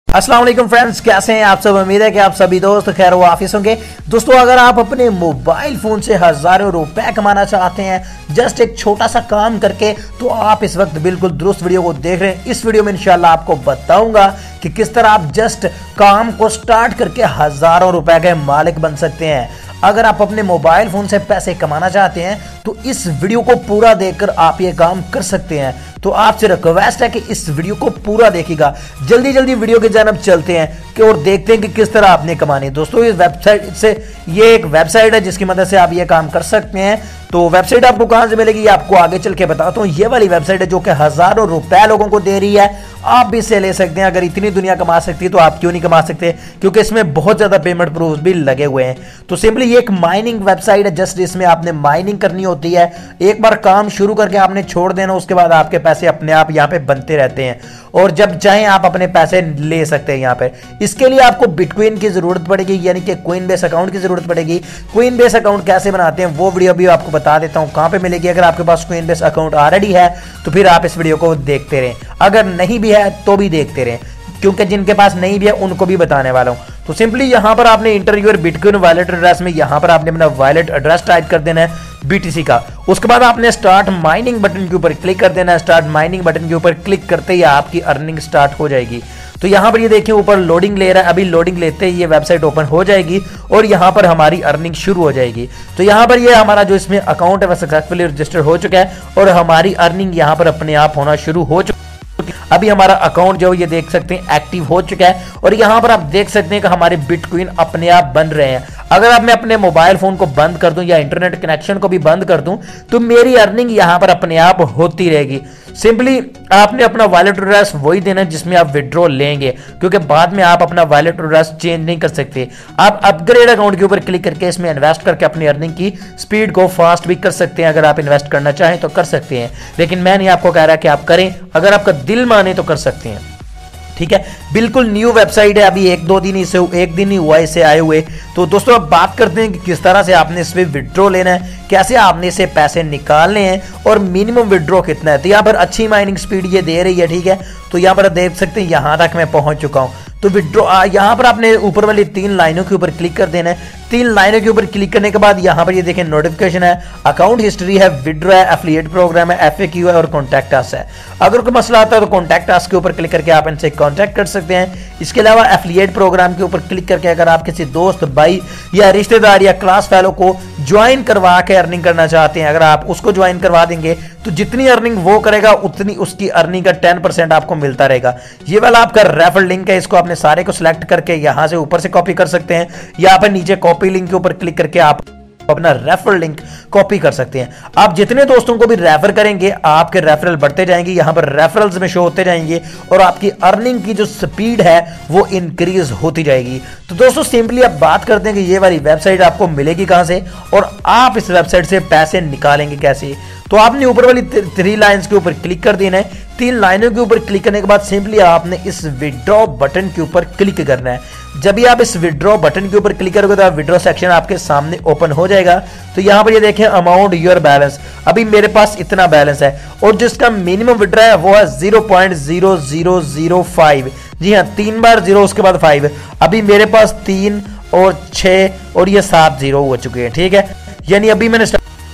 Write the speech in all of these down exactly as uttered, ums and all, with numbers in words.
अस्सलाम वालेकुम फ्रेंड्स, कैसे हैं आप सब। उम्मीद है कि आप सभी दोस्त खैर व आफिस होंगे। दोस्तों, अगर आप अपने मोबाइल फोन से हजारों रुपए कमाना चाहते हैं जस्ट एक छोटा सा काम करके, तो आप इस वक्त बिल्कुल दुरुस्त वीडियो को देख रहे हैं। इस वीडियो में इंशाल्लाह आपको बताऊंगा कि किस तरह आप जस्ट काम को स्टार्ट करके हजारों रुपए के मालिक बन सकते हैं। अगर आप अपने मोबाइल फोन से पैसे कमाना चाहते हैं तो इस वीडियो को पूरा देखकर आप ये काम कर सकते हैं। तो आपसे रिक्वेस्ट है कि इस वीडियो को पूरा देखिएगा। जल्दी जल्दी वीडियो की जानब चलते हैं कि और देखते हैं कि किस तरह आपने कमाने। दोस्तों, इस वेबसाइट से ये एक वेबसाइट है जिसकी मदद से आप ये काम कर सकते हैं। तो वेबसाइट आपको कहां से मिलेगी ये आपको आगे चल के बताता हूं। ये वाली वेबसाइट है जो कि हजारों रुपए लोगों को दे रही है। आप भी इसे ले सकते हैं। अगर इतनी दुनिया कमा सकती है तो आप क्यों नहीं कमा सकते, क्योंकि इसमें बहुत ज्यादा पेमेंट प्रूफ भी लगे हुए हैं। तो सिंपली ये एक माइनिंग वेबसाइट है। जस्ट इसमें आपने माइनिंग करनी होती है। एक बार काम शुरू करके आपने छोड़ देना, उसके बाद आपके पैसे अपने आप यहाँ पे बनते रहते हैं और जब चाहें आप अपने पैसे ले सकते हैं यहाँ पे। इसके लिए आपको बिटकॉइन की जरूरत पड़ेगी, यानी कि कोइनबेस अकाउंट की जरूरत पड़ेगी। कोइनबेस अकाउंट कैसे बनाते हैं वो वीडियो भी आपको बता देता हूं कहां पे मिलेगी। अगर आपके पास कोइनबेस अकाउंट ऑलरेडी है तो फिर आप इस वीडियो को देखते रहें, अगर नहीं भी है तो भी देखते रहें, क्योंकि जिनके पास नहीं भी है उनको भी बताने वाला हूं। तो सिंपली यहां पर आपने enter your bitcoin wallet address में यहां पर आपने अपना वॉलेट एड्रेस टाइप कर देना है बीटीसी का। उसके बाद आपने स्टार्ट माइनिंग बटन के ऊपर क्लिक कर देना है। स्टार्ट माइनिंग बटन के ऊपर क्लिक करते ही आपकी अर्निंग स्टार्ट हो जाएगी। तो यहां पर ये देखिए ऊपर लोडिंग ले रहा है। अभी लोडिंग लेते ही ये वेबसाइट ओपन हो जाएगी और यहां पर हमारी अर्निंग शुरू हो जाएगी। तो यहां पर ये हमारा जो इसमें अकाउंट है वह सक्सेसफुली रजिस्टर हो चुका है और हमारी अर्निंग यहां पर अपने आप होना शुरू हो चुका है। अभी हमारा अकाउंट जो ये देख सकते हैं एक्टिव हो चुका है और यहां पर आप देख सकते हैं कि हमारे बिटकॉइन अपने आप बन रहे हैं। अगर अब मैं अपने मोबाइल फोन को बंद कर दूं या इंटरनेट कनेक्शन को भी बंद कर दूं तो मेरी अर्निंग यहां पर अपने आप होती रहेगी। सिंपली आपने अपना वॉलेट एड्रेस वही देना जिसमें आप विड्रॉ लेंगे, क्योंकि बाद में आप अपना वॉलेट एड्रेस चेंज नहीं कर सकते। आप अपग्रेड अकाउंट के ऊपर क्लिक करके इसमें इन्वेस्ट करके अपनी अर्निंग की स्पीड को फास्ट भी कर सकते हैं। अगर आप इन्वेस्ट करना चाहें तो कर सकते हैं, लेकिन मैं नहीं आपको कह रहा कि आप करें, अगर आपका दिल माने तो कर सकते हैं। ठीक है, बिल्कुल न्यू वेबसाइट है, अभी एक दो दिन ही से एक दिन ही हुआ इसे आए हुए। तो दोस्तों अब बात करते हैं कि किस तरह से आपने इसमें विड्रॉ लेना है, कैसे आपने इसे पैसे निकालने हैं और मिनिमम विड्रॉ कितना है। तो यहाँ पर अच्छी माइनिंग स्पीड ये दे रही है। ठीक है, तो यहाँ पर देख सकते हैं यहाँ तक मैं पहुंच चुका हूँ। तो विड्रॉ यहाँ पर आपने ऊपर वाली तीन लाइनों के ऊपर क्लिक कर देना है। तीन लाइनों के ऊपर क्लिक करने के बाद यहाँ पर ये देखें नोटिफिकेशन है, अकाउंट हिस्ट्री है, विड्रॉ है, एफिलिएट प्रोग्राम है, एफएक्यू है और कॉन्टैक्ट अस है। अगर कोई मसला आता है तो कॉन्टैक्ट अस के ऊपर क्लिक करके आप इनसे कॉन्टैक्ट कर सकते हैं। इसके अलावा एफिलिएट प्रोग्राम के ऊपर क्लिक करके अगर आप किसी दोस्त, भाई या रिश्तेदार या क्लास फेलो को ज्वाइन करवा के अर्निंग करना चाहते हैं, अगर आप उसको ज्वाइन करवा देंगे तो जितनी अर्निंग वो करेगा उतनी उसकी अर्निंग का टेन परसेंट आपको मिलता रहेगा। ये वाला आपका रेफर लिंक है, इसको आपने सारे को सिलेक्ट करके यहां से ऊपर से कॉपी कर सकते हैं। यहाँ पर नीचे कॉपी लिंक के ऊपर क्लिक करके आप अपना रेफरल लिंक कॉपी कर सकते हैं। आप जितने दोस्तों को भी रेफर करेंगे आपके रेफरल बढ़ते जाएंगे, यहां पर रेफरल्स में शो होते जाएंगे और आपकी अर्निंग की जो स्पीड है वो इंक्रीज होती जाएगी। तो दोस्तों सिंपली आप बात करते हैं कि ये वाली वेबसाइट आपको मिलेगी कहां से और आप इस वेबसाइट से पैसे निकालेंगे कैसे। तो आपने ऊपर वाली थ्री लाइंस के ऊपर क्लिक कर देना है। तीन लाइनों के ऊपर क्लिक करने के बाद सिंपली आपने इस विड्रॉ बटन के ऊपर क्लिक करना है। जब भी आप इस विड्रॉ बटन के ऊपर क्लिक करोगे तो विड्रॉ सेक्शन आपके सामने ओपन हो जाएगा। तो यहां पर ये देखें अमाउंट योर बैलेंस, अभी मेरे पास इतना बैलेंस है और जिसका मिनिमम विड्रॉ है वो है zero point zero zero zero five. जी हाँ, तीन बार जीरो उसके बाद फाइव। अभी मेरे पास तीन और छह और ये सात जीरो हो चुके हैं। ठीक है, यानी अभी मैंने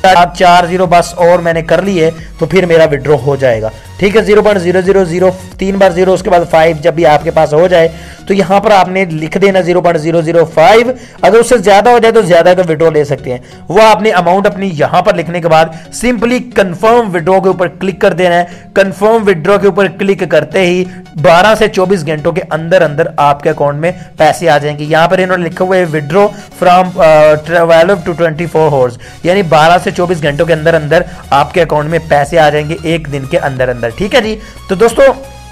चार जीरो बस और मैंने कर लिए तो फिर मेरा विड्रॉ हो जाएगा। ठीक है, zero point zero zero zero तीन बार जीरो उसके बाद फाइव जब भी आपके पास हो जाए तो यहां पर आपने लिख देना zero point zero zero five. अगर उससे ज्यादा हो जाए तो ज्यादा का विड्रॉ ले सकते हैं। वो आपने अमाउंट अपनी यहां पर लिखने के बाद सिंपली कंफर्म विड्रॉ के ऊपर क्लिक कर देना है। कंफर्म विड्रॉ के ऊपर क्लिक करते ही बारह से चौबीस घंटों के अंदर अंदर आपके अकाउंट में पैसे आ जाएंगे। यहां पर इन्होंने लिखा हुआ है withdraw from twelve to twenty four hours, यानी बारह से चौबीस घंटों के अंदर अंदर आपके अकाउंट में पैसे आ जाएंगे एक दिन के अंदर अंदर। ठीक है जी, तो दोस्तों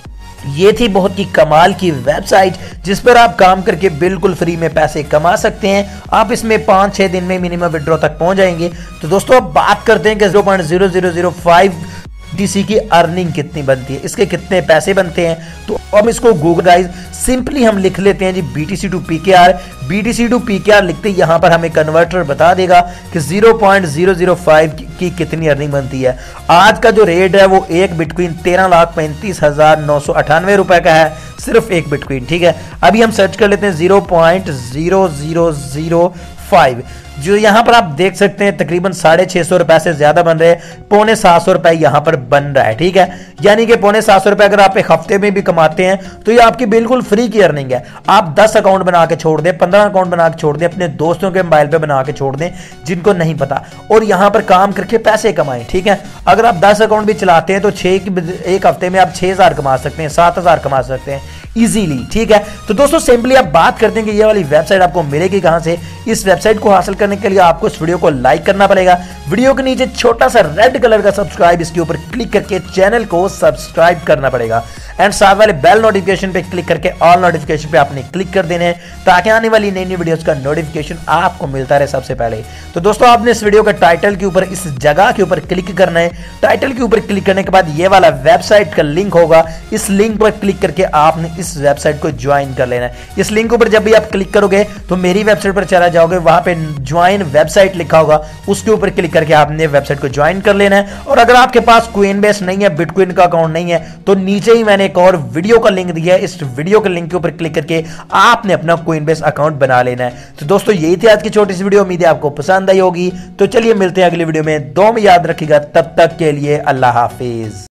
ये थी बहुत ही कमाल की वेबसाइट जिस पर आप काम करके बिल्कुल फ्री में पैसे कमा सकते हैं। आप इसमें पांच छह दिन में मिनिमम विड्रॉ तक पहुंच जाएंगे। तो दोस्तों अब बात करते हैं कि zero point zero zero zero five BTC की अर्निंग कितनी बनती है, इसके कितने पैसे बनते हैं। तो अब इसको गूगल गाइस सिंपली हम लिख लेते हैं जी BTC to PKR. BTC to PKR लिखते ही यहां पर हमें कन्वर्टर बता देगा कि zero point zero zero five की कितनी अर्निंग बनती है। आज का जो रेट है वो एक बिटकॉइन तेरह लाख पैंतीस हजार नौ सौ अठानवे रुपए का है, सिर्फ एक बिटकॉइन। ठीक है, अभी हम सर्च कर लेते हैं zero point zero zero zero five, जो यहां पर आप देख सकते हैं तकरीबन साढ़े छह सौ रुपए से ज्यादा बन रहे हैं, पौने सात सौ रुपए यहां पर बन रहा है। ठीक है, यानी कि पौने सात सौ रुपए अगर आप एक हफ्ते में भी कमाते हैं तो ये आपकी बिल्कुल फ्री की अर्निंग है। आप दस अकाउंट बना के छोड़ दें, पंद्रह अकाउंट बना के छोड़ दें, अपने दोस्तों के मोबाइल पे बना के छोड़ दें जिनको नहीं पता, और यहां पर काम करके पैसे कमाएं। ठीक है, अगर आप दस अकाउंट भी चलाते हैं तो छह की एक हफ्ते में आप छह हजार कमा सकते हैं, सात हजार कमा सकते हैं इजीली। ठीक है, तो दोस्तों सिंपली आप बात करते हैं कि ये वाली वेबसाइट आपको मिलेगी कहां से। इस वेबसाइट को हासिल करने के लिए आपको इस वीडियो को लाइक करना पड़ेगा, वीडियो के नीचे छोटा सा रेड कलर का सब्सक्राइब इसके ऊपर क्लिक करके चैनल को सब्सक्राइब करना पड़ेगा, एंड साथ वाले बेल नोटिफिकेशन पे क्लिक करके ऑल नोटिफिकेशन पे आपने क्लिक कर देने हैं ताकि आने वाली नई नई वीडियोस का नोटिफिकेशन आपको मिलता रहे सबसे पहले। तो दोस्तों आपने इस वीडियो का टाइटल के ऊपर इस जगह के ऊपर क्लिक करना है। टाइटल के ऊपर क्लिक करने के बाद ये वाला वेबसाइट का लिंक होगा, इस लिंक पर क्लिक करके आपने इस वेबसाइट को ज्वाइन कर लेना है। इस लिंक पर जब भी आप क्लिक करोगे तो मेरी वेबसाइट पर चला जाओगे, वहां पे ज्वाइन वेबसाइट लिखा होगा, उसके ऊपर क्लिक करके आपने वेबसाइट को ज्वाइन कर लेना है। और अगर आपके पास कोइनबेस नहीं है, बिटकॉइन का अकाउंट नहीं है, तो नीचे ही मैंने एक और वीडियो का लिंक दिया है, इस वीडियो के लिंक के ऊपर क्लिक करके आपने अपना कोइनबेस अकाउंट बना लेना है। तो दोस्तों यही थी आज की छोटी सी वीडियो, उम्मीद है आपको पसंद आई होगी। तो चलिए मिलते हैं अगली वीडियो में, दो में याद रखिएगा, तब तक के लिए अल्लाह हाफिज।